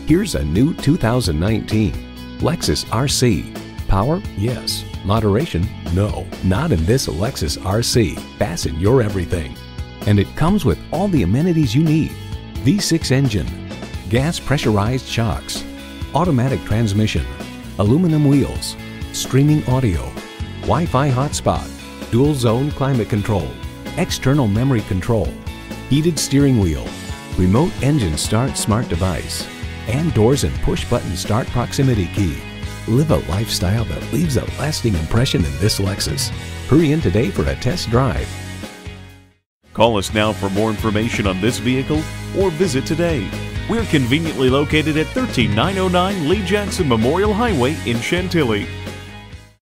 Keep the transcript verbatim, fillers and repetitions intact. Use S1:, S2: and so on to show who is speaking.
S1: Here's a new two thousand nineteen Lexus R C. Power? Yes. Moderation? No. Not in this Lexus R C. Fasten your everything. And it comes with all the amenities you need. V six engine, gas pressurized shocks, automatic transmission, aluminum wheels, streaming audio, Wi-Fi hotspot, dual zone climate control, external memory control, heated steering wheel, remote engine start smart device, and doors and push button start proximity key. Live a lifestyle that leaves a lasting impression in this Lexus. Hurry in today for a test drive.
S2: Call us now for more information on this vehicle or visit today. We're conveniently located at one three nine oh nine Lee Jackson Memorial Highway in Chantilly.